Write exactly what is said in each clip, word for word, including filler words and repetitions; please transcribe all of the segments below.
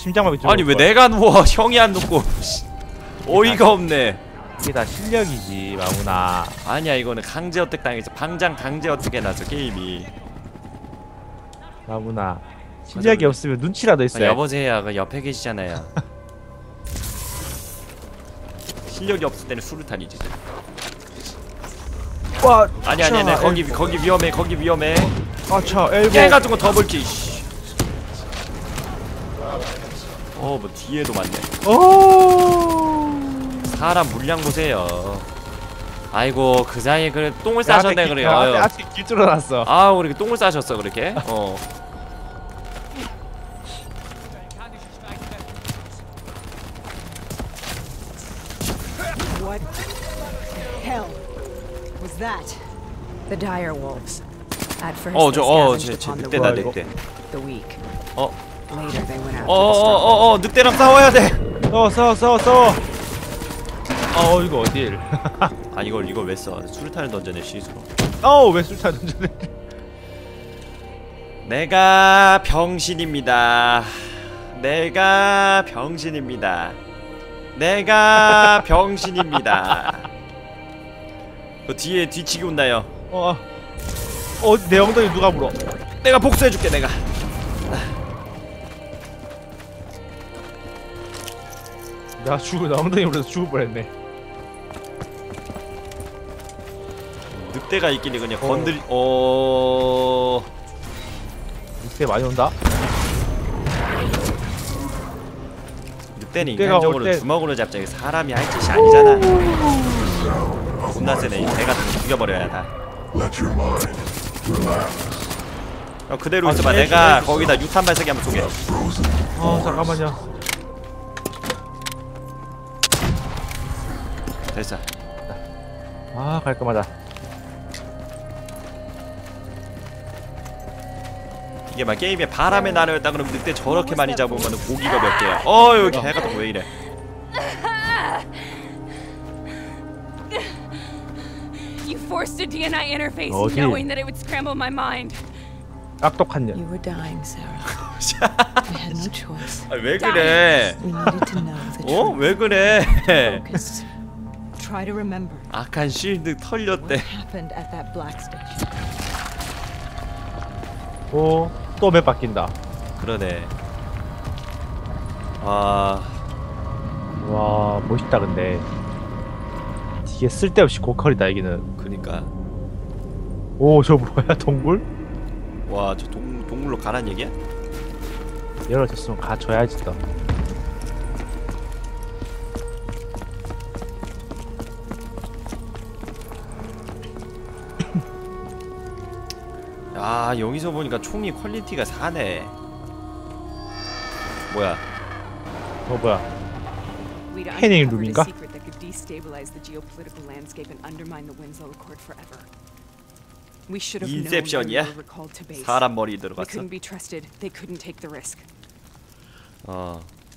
심장마비 좀. 아니 왜 내가 누워 형이 안 눕고. 어이가 없네. 이게 다 실력이지 마구나. 아니야 이거는 강제 어택 당해서 방장 강제 어택 해놨어 게임이. 마구나. 실력이 없으면 눈치라도 있어요. 아, 여보세요 그 옆에 계시잖아요. 실력이 없을 때는 수류탄이지. 와. 아니 아니 아니 거기 거기 위험해 거기 위험해. 아차 엘보. 깨 같은 거 더블키. 어 뭐 뒤에도 많네. 오. 사람 물량 보세요. 아이고 그 사이에 그래 똥을 싸셨네 그래요. 아직 길 뚫어놨어. 아 우리 똥을 싸셨어 그렇게. 어. What hell was that? The dire wolves. At first 어 they 저 어 scavenged 제 upon the 늑대다 weak. 늑대. The weak. 어. Later they went out to the strong. 어어어어 늑대랑 싸워야 돼. 싸워 싸워 싸워 싸워. 어 이거 어딜? 아 이걸 이걸 왜 써? 수류탄을 던져내 시스로. 어우 왜 술탄 던져내? 내가 병신입니다. 내가 병신입니다. 내가 병신입니다. 그 뒤에 뒤치기 온다요. 어. 어 내 엉덩이 누가 물어? 내가 복수해줄게 내가. 나 죽을 나 엉덩이 물어서 죽을 뻔했네. 늑대가 있길래 그냥 어. 건들. 어. 늑대 많이 온다. 늑대는 늑대가 인간적으로 올 때- 주먹으로 잡자. 사람이 할 짓이 아니잖아. 존나 세네. 개 같은 거 죽여버려야 다. 어, 그대로 아, 있어봐. 쟤, 내가 쟤, 거기다 유탄 발사기 한번 쏘게. 어 잠깐만요. 됐어. 아 깔끔하다. 이게 막 게임에 바람의 나라였다 그러면 늑대 저렇게 많이 잡으면 고기가 몇 개야. 어 여기 개가 또 왜 이래. You forced a D N I interface 어디? knowing that it would scramble my mind. 악독한 년. You were dying, Sarah. We had no choice. 아, 왜 그래? We needed to know the 어? truth. 왜 그래? Focus. Try to remember 악한 실드 what 털렸대. happened at that black station. 오또 맵 바뀐다. 그러네. 아 와 멋있다 근데. 이게 쓸데없이 고퀄이다 여기는. 그니까. 오 저 뭐야 동굴? 와 저 동 동물로 가란 얘기야? 열어줬으면 가줘야지 또. 아 여기서 보니까 총이 퀄리티가 사네. 뭐야? 어 뭐야? We'd Henning uncovered a 룸인가? secret that could destabilize the geopolitical landscape and undermine the Winslow Accord forever. We should have known when we 인셉션이야? were recalled to base. 사람 머리 We 들어갔어. couldn't be trusted. They couldn't take the risk. 어.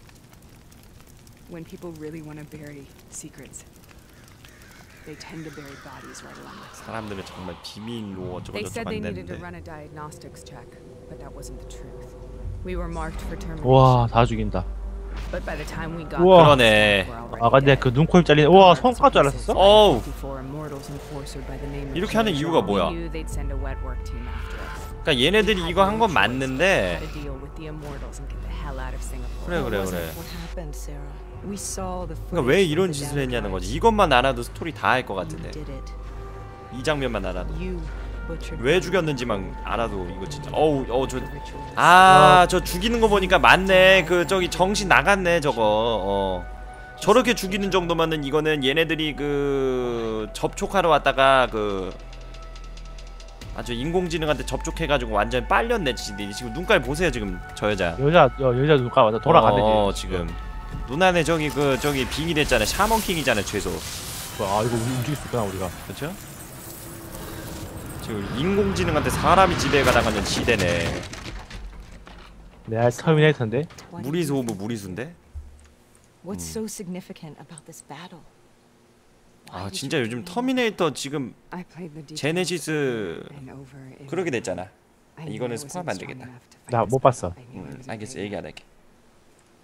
When people really want to bury secrets, they tend to bury bodies right along with them. 사람들은 정말 비밀로 어쩌고 They 저쩌고 said they needed to 한다는데. run a diagnostics check, but that wasn't the truth. We were marked for termination. 와 다 죽인다. But by the time we got 우와. 그러네. there, we're already 아 근데 dead. 그 눈코입 잘리네. 우와 손까지 잘랐었어? 어우. fifty-four immortals enforcer by the name of 이렇게 하는 George 이유가 Orwell. 뭐야? We knew they'd send a wet work team after us. 그러니까 얘네들이 이거 한 건 맞는데. Had to deal with the immortals and get the hell out of Singapore. 그래 그래 그래. What happened, Sarah? We saw the 그러니까 왜 이런 짓을 했냐는 거지. 이것만 알아도 스토리 다 할 것 같은데. 이 장면만 알아도. 왜 죽였는지만 알아도 이거 진짜. 어우 어우 저. 아 저 죽이는 거 보니까 맞네. 그 저기 정신 나갔네 저거. 어. 저렇게 죽이는 정도면은 이거는 얘네들이 그 접촉하러 왔다가 그 아주 인공지능한테 접촉해가지고 완전 빨렸네. 지금 눈깔 보세요 지금 저 여자. 여자 여, 여자 눈가 와서 돌아가네. 어, 지금 눈 안에 저기 그 저기 빙의됐잖아. 샤먼킹이잖아 최소. 아 이거 움직일 수 있구나 우리가. 그렇죠? 지금 인공지능한테 사람이 지배가당하는 시대네. 내가 터미네이터인데. 무리수 오브 무리수인데? What's so significant about this battle? 아 진짜 요즘 터미네이터 지금 I played the details 제네시스 over and over in 그러게 됐잖아. I knew 이거는 I wasn't 스포하면 안 strong 되겠다. enough to fight 나 this 못 봤어. battle. I knew I 음, was a 알겠어 failure. 얘기 안 할게.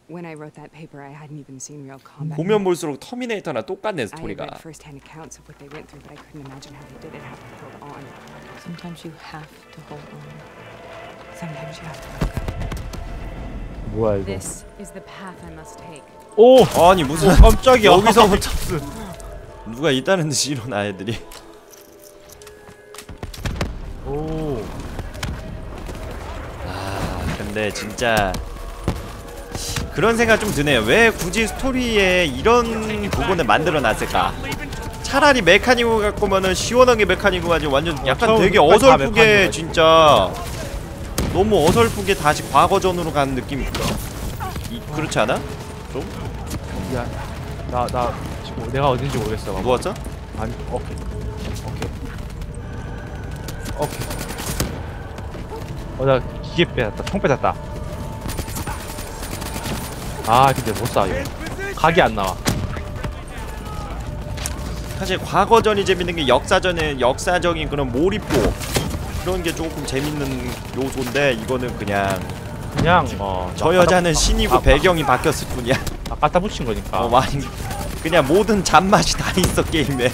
When I wrote that paper, I hadn't even seen real combat. 보면 볼수록 터미네이터랑 똑같네 I had 스토리가. read first-hand accounts of what they went through, but I couldn't imagine how they did it, how they held on. Sometimes you have to hold on. Sometimes you have to let go. 뭐야 이거? This is the path I must take. 오! 아니 무슨 깜짝이야. 여기서부터 누가 있다는 듯이 일어나 애들이. 오. 아 근데 진짜 그런 생각 좀 드네요. 왜 굳이 스토리에 이런 부분을 만들어 놨을까? 차라리 메카니코 갖고 오면은 시원하게 메카니코 가지고 완전 약간 처음 되게 다 어설프게 메카니코가 진짜 너무 어설프게 다시 과거전으로 가는 느낌. 이, 그렇지 않아? 좀? 야, 나, 나 지금 내가 어딘지 모르겠어. 봐봐. 누웠어? 아니, 오케이, 오케이, 오케이. 어, 나 기계 빼놨다. 총 빼놨다. 아, 근데 못 쏴. 이거. 각이 안 나와. 사실 과거전이 재밌는 게 역사전에 역사적인 그런 몰입도 그런 게 조금 재밌는 요소인데 이거는 그냥 그냥 어. 저 여자는 신이고 아, 배경이 바뀌었을 뿐이야. 아, 갖다 붙인 거니까. 어 많이 그냥 모든 잡맛이 다 있어 게임에.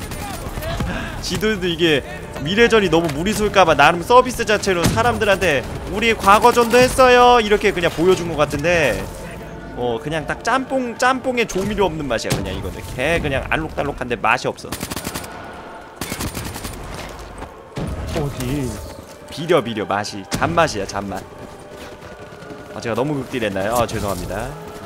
지들도 이게 미래전이 너무 무리수일까봐 나름 서비스 자체로 사람들한테 우리 과거전도 했어요 이렇게 그냥 보여준 것 같은데 어 그냥 딱 짬뽕 짬뽕에 조미료 없는 맛이야. 그냥 이거는 개 그냥 알록달록한데 맛이 없어. 어디? 비려 비려 맛이 잡맛이야 잡맛. 아 제가 너무 극딜했나요? 아 죄송합니다.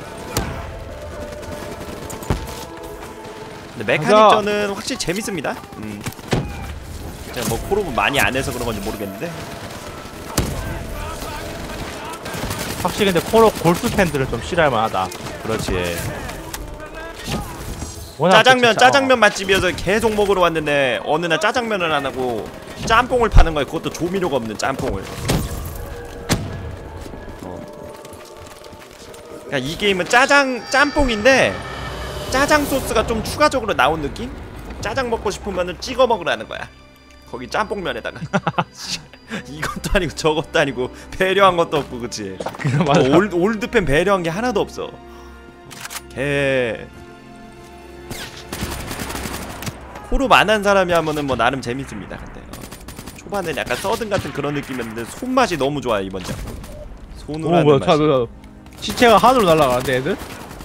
근데 메카닉전은 확실히 재밌습니다. 음. 제가 뭐 콜오브 많이 안 해서 그런 건지 모르겠는데 확실히 근데 코로 골프 팬들은 좀 싫어할 만하다. 그렇지. 워낙 짜장면 진짜, 짜장면 맛집이어서 계속 먹으러 왔는데 어느 날 짜장면을 안 하고 짬뽕을 파는 거야. 그것도 조미료가 없는 짬뽕을. 어. 그러니까 이 게임은 짜장 짬뽕인데 짜장 소스가 좀 추가적으로 나온 느낌? 짜장 먹고 싶으면은 찍어 먹으라는 거야. 거기 짬뽕면에다가. 이것도 아니고 저것도 아니고 배려한 것도 없고 그치? 그래, 맞아. 어, 올, 올드팬 배려한 게 하나도 없어. 개 코로 만한 사람이 하면은 뭐 나름 재밌습니다. 근데 어. 초반엔 약간 서든 같은 그런 느낌이었는데 손맛이 너무 좋아요 이번 작. 손으로 오 하는 뭐야? 맛이. 다, 다, 시체가 하늘로 날아가는데 애들?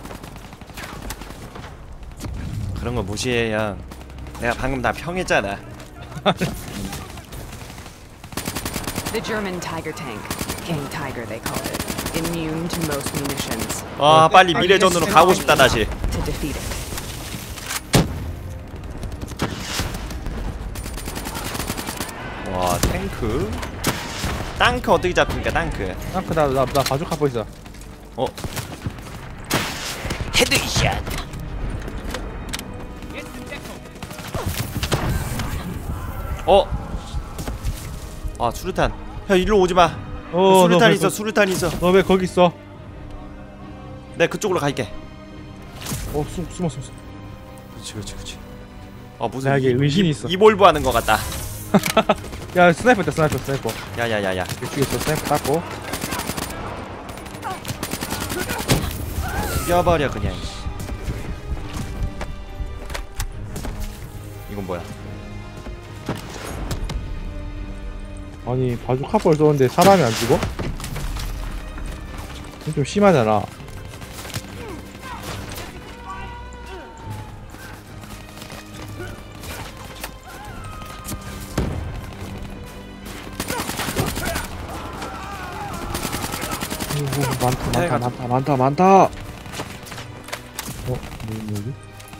그런 거 무시해 형. 내가 방금 다 평했잖아. The German Tiger tank, King Tiger they called it, immune to most munitions. 아 빨리 미래전으로 가고 싶다 다시. To defeat it. 와 탱크. 땅크 어떻게 잡습니까 땅크? 땅크 나나 나 바둑 하고 있어. 어. 헤드샷. 어. 아 수류탄. 형 일로 오지 마. 어, 수류탄 너 있어. 왜, 수류탄 있어. 너 왜 거기 있어? 내 그쪽으로 갈게. 어 숨, 숨어 숨어. 그렇지 그렇지 그렇지. 아 무슨 나에게 이- 의심이 이- 있어. 이볼브 하는 것 같다. 야 스나이퍼 있다 스나이퍼 스나이퍼. 야야야야. 이쪽에서 스나이퍼 땄고. 죽여버려 그냥. 이건 뭐야? 아니 바둑 카퍼를 쏘는데 사람이 안 죽어? 이건 좀 심하잖아. 오, 많다 많다 많다 많다 많다. 어? 뭐 여기?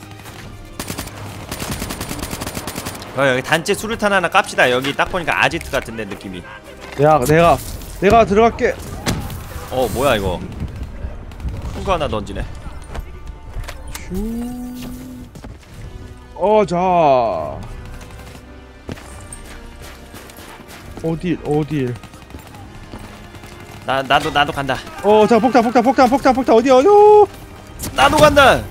어, 여기 단체 수류탄 하나 깝시다. 여기 딱 보니까 아지트 같은데 느낌이. 내가 내가 내가 들어갈게. 어 뭐야 이거? 큰 거 하나 던지네. 슈. 어, 자. 어딜 어딜? 나 나도 나도 간다. 어, 자 폭탄 폭탄 폭탄 폭탄 폭탄 어디 어디요? 나도 간다.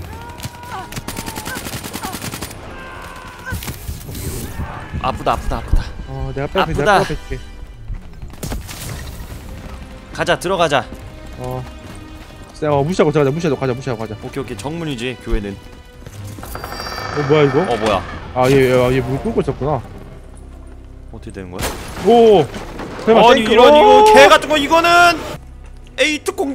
아프다 아프다 아프다. 어, 내가 뺄게 아프다. 내가 뺄게. 가자 들어가자. 어, 어 무시하고 가자 무시하고 가자 무시하고 가자. 오케이 오케이 정문이지 교회는. 어 뭐야 이거? 어 뭐야? 아얘얘물 끓고 있었구나. 어떻게 되는 거야? 오. 설마 아니 탱크? 이런 오! 이거 개 같은 거 이거는 에이 특공대.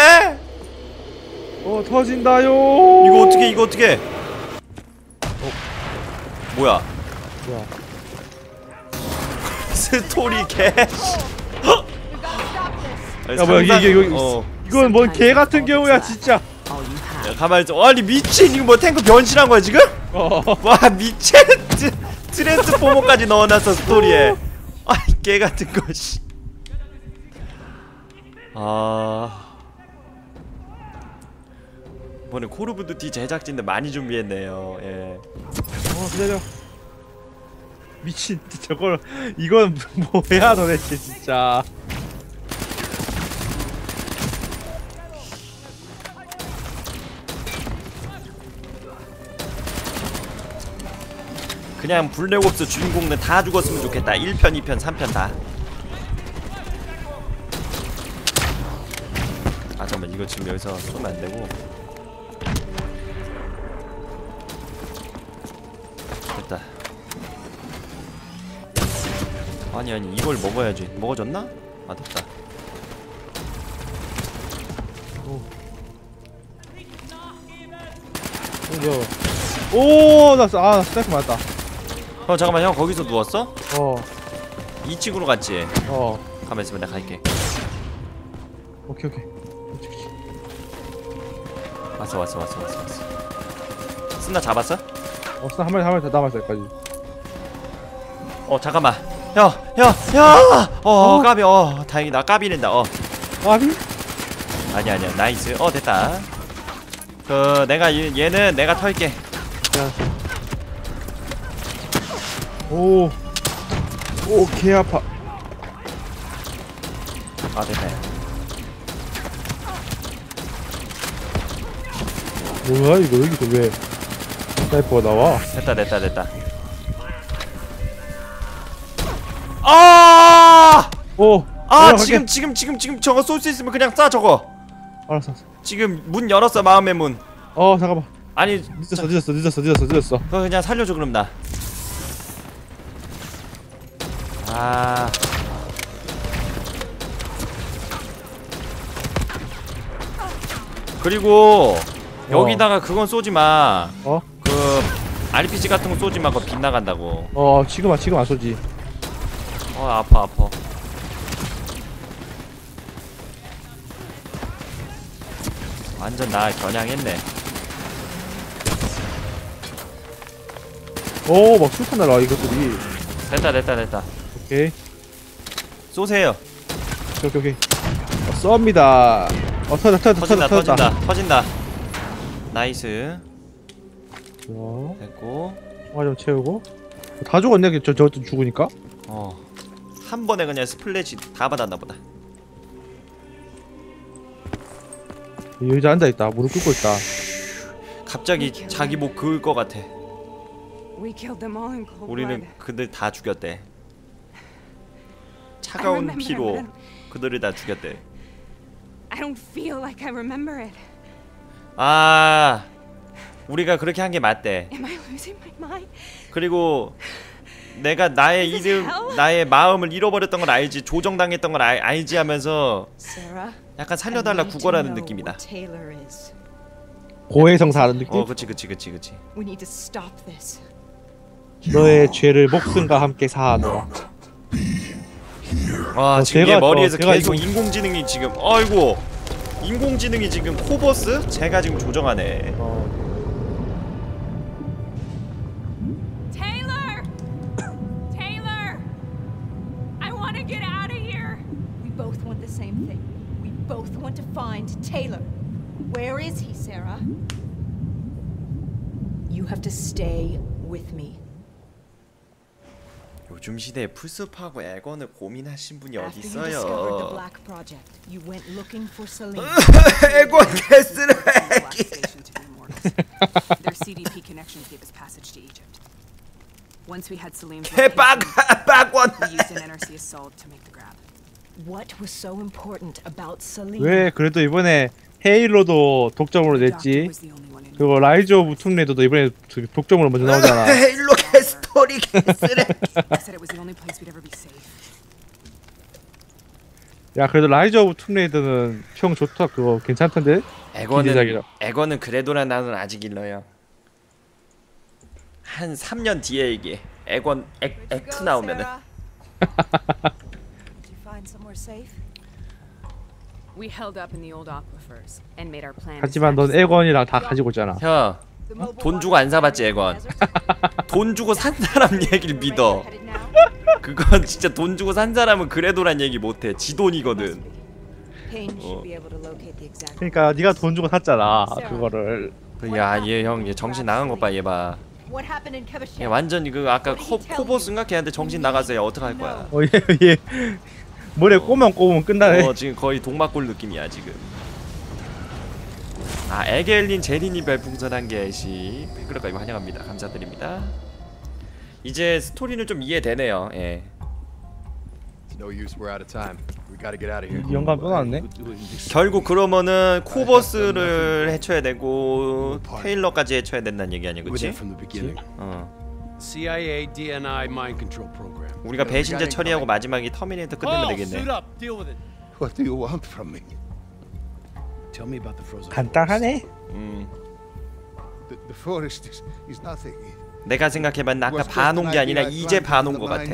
어 터진다요. 이거 어떻게 이거 어떻게? 어 뭐야? 뭐야? 스토리 개. 야 뭐야 이게 이게 이거 어. 이건 뭔 개 같은 경우야 진짜. All you have. 야, 가만히 있어. 아니 미친 이거 뭐 탱크 변신한 거야 지금? 어. 와 미친 트, 트랜스포머까지 넣어놨어 스토리에. 아이 개 같은 거 씨. 아 이번에 콜 오브 듀티 제작진들 많이 준비했네요. 예. 어 기다려. 미친 저걸 이건 뭐야 도대체 진짜. 그냥 블랙옵스 주인공들 다 죽었으면 좋겠다. 일 편, 이 편, 삼 편 다. 아 잠깐만 이거 지금 여기서 쏘면 안 되고. 됐다. 아니 아니 이걸 먹어야지. 먹어졌나? 아 됐다. 오나 아 스나이프 맞았다. 어 잠깐만 형 거기서 누웠어? 어. 이 층으로 갔지? 어. 가만 있으면 내가 갈게. 오케이 오케이. 왔어 왔어 왔어 왔어 왔어. 쓴나 잡았어? 어 스나 한 마리 한 마리 더 남았어 여기까지. 어 잠깐만. 형형형 어, 어 까비. 어 다행이다. 까비낸다. 어 아비? 아니야 아니야 나이스. 어 됐다. 그 내가 얘, 얘는 내가 털게. 오. 오 개 아파. 아 됐다. 뭐야 이거 여기서 왜 스나이퍼가 나와? 됐다 됐다 됐다. 아! 오. 아 올라갈게. 지금 지금 지금 지금 저거 쏠 수 있으면 그냥 쏴 저거. 알았어. 알았어. 지금 문 열었어 마음의 문. 어 잠깐만. 아니 늦었어 늦었어 늦었어 늦었어 늦었어. 그거 그냥 살려줘 그럼 나. 아. 그리고 여기다가 그건 쏘지 마. 어? 그 알피지 같은 거 쏘지 마. 그거 빗나간다고. 어 지금 안 지금 안 쏘지. 어 아파 아파. 완전 나 겨냥했네. 오막 술탄 날라 이것들이. 됐다 됐다 됐다. 오케이 쏘세요. 오케이 오케이. 어, 쏩니다. 어 터졌다 터졌다 터진다 터졌다. 터진다 터진다. 나이스. 좋아. 됐고. 총알 좀 채우고. 다 죽었네 저 저 죽으니까. 어. 한 번에 그냥 스플래시 다 받았나 보다. 여기 앉아 있다. 무릎 꿇고 있다. 갑자기 자기 목 그을 것 같아. We killed them all in cold 우리는 blood. 그들 다 죽였대. I 차가운 remember, 피로 but 그들을 다 죽였대. I don't feel like I remember it. 아, 우리가 그렇게 한 게 맞대. Am I losing my mind? 그리고 내가 나의 Is this 이름, hell? 나의 마음을 잃어버렸던 걸 알지, 조정당했던 걸 알, 알지 하면서 Sarah, 약간 I 살려달라 need to 구걸하는 know 느낌이다. what Taylor is. 고해성사 하는 느낌? 어, 그치, 그치, 그치, 그치. We need to stop this. 너의 죄를 목숨과 함께 사하노라. 와, 어, 지금 제가 얘 머리에서 저- 제가 계속 이거- 인공지능이 지금, 어이구, 인공지능이 지금 코버스? 제가 지금 조정하네. 어. Taylor! Taylor! I want to get out of here. We both want the same thing. We both want to find Taylor. Where is he, Sarah? You have to stay with me. 요즘 시대에 풀숲하고 에건을 고민하신 분이 어디 After you discovered the 있어요? Black Project, you went looking for Celine. 에건 개쓰레기. Station to be more. Their C D P connections gave us passage to Egypt. Once we had Salim's 개빡 location, 빡원. we used an N R C assault to make the grab. What was so important about Celine? 왜 그래도 이번에 헤일로도 독점으로 냈지. 그리고 라이즈 오브 툼레이더도 이번에 독점으로 먼저 나오잖아. 헤일로 개스토리 개쓰레. 야 그래도 라이즈 오브 툼레이더는 평 좋다. 그거 괜찮던데? 에거는 기대작이라. 에거는 그래도나 나는 아직 일러요. 한 삼 년 뒤에 얘기. 에건 액, 액트 나오면은. We held up in the old aquifers and made our plan. 하지만 넌 에건이랑 다 가지고 있잖아. 형, 돈 주고 안 사봤지 에건. 돈 주고 산 사람 얘기를 믿어. 그건 진짜 돈 주고 산 사람은 그래도란 얘기 못해. 지 돈이거든. 어. 그러니까 네가 돈 주고 샀잖아. 그거를. 야, 얘 형, 얘 정신 나간 것 봐, 얘 봐. 얘 완전 그 아까 코, 코보스인가 걔한테 정신 나가서 얘 어떡 할 거야? 어, 얘, 얘 머리에 꼬면 꼬면 끝나네. 어, 지금 거의 동막골 느낌이야 지금. 아, 에겔린 제리님 별풍선 한 개씩 팬클럽까지 환영합니다. 감사드립니다. 이제 스토리는 좀 이해되네요. 예. 영감 떠났네. 결국 그러면은 코버스를 해쳐야 되고 테일러까지 해쳐야 된다는 얘기 아니야, 그렇지? 어. 씨아이에이 디엔아이 mind control program. 우리가 배신자 처리하고 마지막에 터미네이터 끝내면 되겠네. What do you want from me? Tell me about the frozen. 간단하네. 음. The, the forest is, is nothing. 내가 생각해봤는데 아까 봐놓은 게 아니라 이제 봐놓은 것 같아.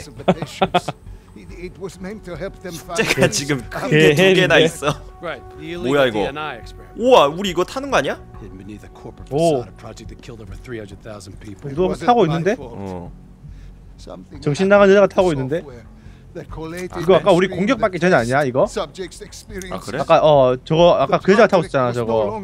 숫자가 지금 큰 게 두 개나 있어. 뭐야 이거? 우와, 우리 이거 타는 거 아니야? 오. 누가 타고 있는데? 어. 정신 나간 여자가 타고 있는데? 이거 아까 우리 공격받기 전에 아니야 이거? 아 그래? 아까 어 저거 아까 그 여자가 타고 있었잖아 저거.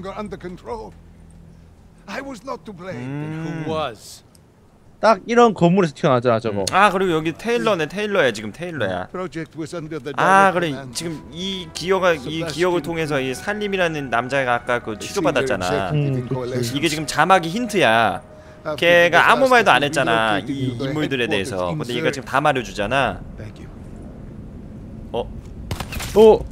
음. 딱 이런 건물에서 튀어나왔잖아 저거. 음. 아 그리고 여기 테일러네. 테일러야 지금 테일러야. 아 그래 지금 이 기억가 이 기억을 통해서 이 살림이라는 남자가 아까 그 치료받았잖아. 음, 이게 지금 자막이 힌트야. 걔가 아무 말도 안 했잖아 이 인물들에 대해서. 근데 얘가 지금 다 말해주잖아. 어? 오.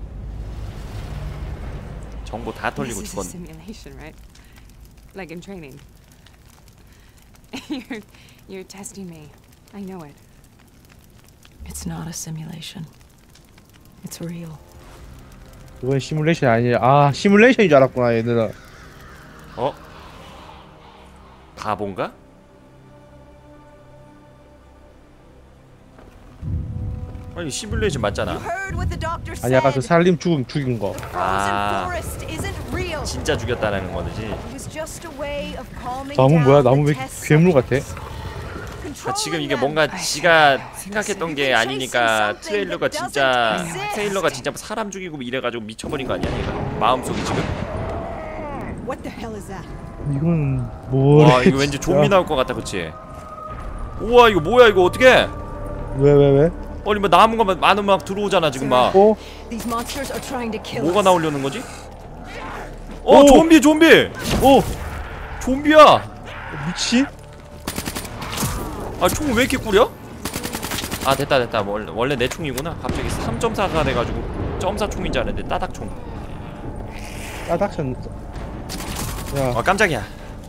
정보 다 털리고 This is a 죽었네. simulation, right? Like in training. you're you're testing me. I know it. It's not a simulation. It's real. 이건 시뮬레이션 아니야. 아 시뮬레이션인 줄 알았구나 얘들아. 어? 바본가? 아니 시뮬레이션 맞잖아. 아니 아까 그 살림 죽음 죽인 거. 아 진짜 죽였다는 거지. 나무 뭐야? 나무 왜 괴물 같아? 아, 지금 이게 뭔가 지가 생각했던 게 아니니까 트레일러가 진짜 트레일러가 진짜 사람 죽이고 이래가지고 미쳐버린 거 아니야 얘가 마음속이 지금. 이건 뭐래? 와 이거 왠지 좀비 나올 것 같다 그치? 우와 이거 뭐야 이거 어떻게? 왜 왜 왜? 아니 뭐 남은 거만 많은 막 들어오잖아 지금 막. 어? 뭐가 나오려는 거지? 어 좀비 좀비! 오! 좀비야! 미친? 아 총 왜 이렇게 꾸려? 아 됐다 됐다 원래, 원래 내 총이구나. 갑자기 삼 점 사가 돼가지고 점사 총인 줄 알았는데 따닥총. 따닥션. 야, 아 깜짝이야.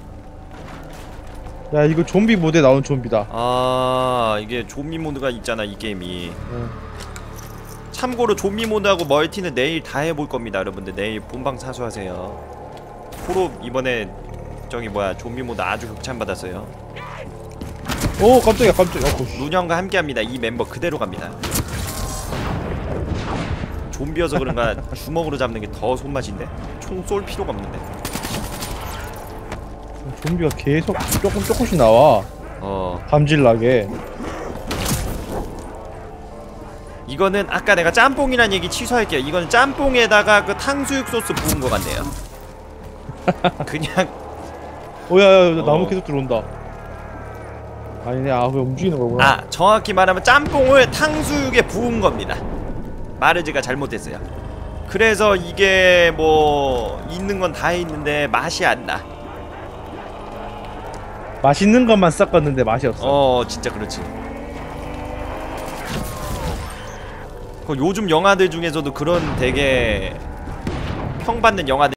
야 이거 좀비 모드에 나온 좀비다. 아 이게 좀비 모드가 있잖아 이 게임이. 응. 참고로 좀비 모드하고 멀티는 내일 다 해볼 겁니다 여러분들. 내일 본방 사수하세요. 프로 이번에 저기 뭐야 좀비 모드 아주 극찬 받았어요. 오 깜짝이야 깜짝이야. 어, lun형과 함께합니다. 이 멤버 그대로 갑니다. 좀비여서 그런가 주먹으로 잡는 게 더 손맛인데 총 쏠 필요가 없는데. 좀비가 계속 조금 조금씩 나와. 어 감질나게. 이거는 아까 내가 짬뽕이란 얘기 취소할게요. 이거는 짬뽕에다가 그 탕수육 소스 부은 거 같네요. 그냥 오야야 어. 나무 계속 들어온다. 아니네. 아 왜 움직이는 거구나. 아 정확히 말하면 짬뽕을 탕수육에 부은 겁니다. 말을 제가 잘못했어요. 그래서 이게 뭐 있는 건 다 있는데 맛이 안 나. 맛있는 것만 섞었는데 맛이 없어. 어 진짜 그렇지. 그 요즘 영화들 중에서도 그런 되게 평받는 영화들